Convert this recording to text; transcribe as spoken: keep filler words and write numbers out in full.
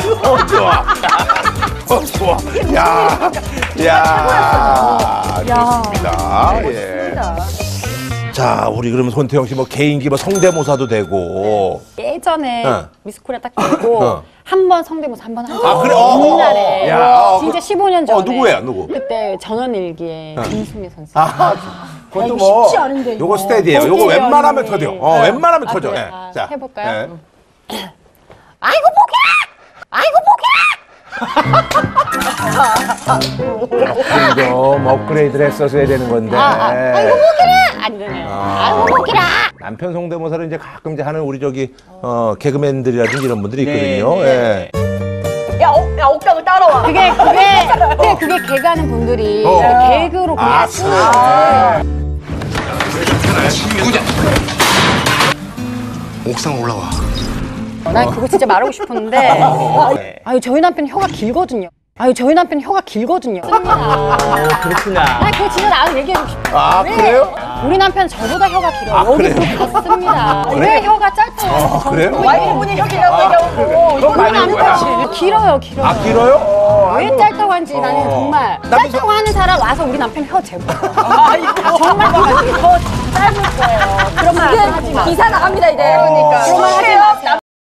어, 좋아. 어, 좋아. 야, 야, 좋습니다. 예. 자, 우리 그러면 손태영 씨 뭐 개인기 뭐 성대모사도 되고. 예전에 어. 미스 코리아 딱 되고 어. 한 번 성대모사 한 번 한 적. 아, 그래? 어, 옛날에. 야, 어, 진짜 그- 십오 년 전에. 어, 누구예요, 누구? 그때 전원일기의 김수미 선수. 아, 그것도 이거 뭐. 쉽지 않은데, 이거. 요거 스테디예요. 요거 어때요, 웬만하면 언니? 터져. 어, 아, 웬만하면 아, 터져. 그래? 예. 아, 자, 해볼까요? 예. 아이고 보기라! 아이고 보기라! 좀 업그레이드를 했었어야 되는 건데. 아, 아, 아이고 보기라! 안 되네요. 아. 아이고 보기라! 남편 성대모사를 이제 가끔 이제 하는 우리 저기 어, 개그맨들이라든지 이런 분들이 있거든요. 네, 예. 야, 옥, 야, 옥당을 따라와. 그게, 그게, 그게, 그게 개그하는 분들이 어. 개그로 그냥 아, 쓰는 그래. 거지. 옥상 올라와. 난 그거 진짜 말하고 싶었는데 네. 아유 저희 남편 혀가 길거든요. 아유 저희 남편 혀가 길거든요. 아, 그렇구나. 나 그거 진짜 나도 얘기해주고 싶어. 아, 그래요? 우리 남편 저보다 혀가 길어요. 아, 여기 그래요? 그렇습니다. 그래요? 왜 혀가 짧아요? 아, 그래요? 와이프분이 혁이라고 얘기하고. 그건 우리 맞는 거야. 남편 길어요, 길어요. 아, 길어요? 어, 왜 아이고. 짧다고 하는지 나는 어. 정말 나도 짧다고 하는 사람 와서 우리 남편 혀 재보. 정말 더 짧을 거예요. 그런 말 하지 마. 기사 나갑니다, 이제. 그러니까. 그런 말 하지 마세요. 마세요.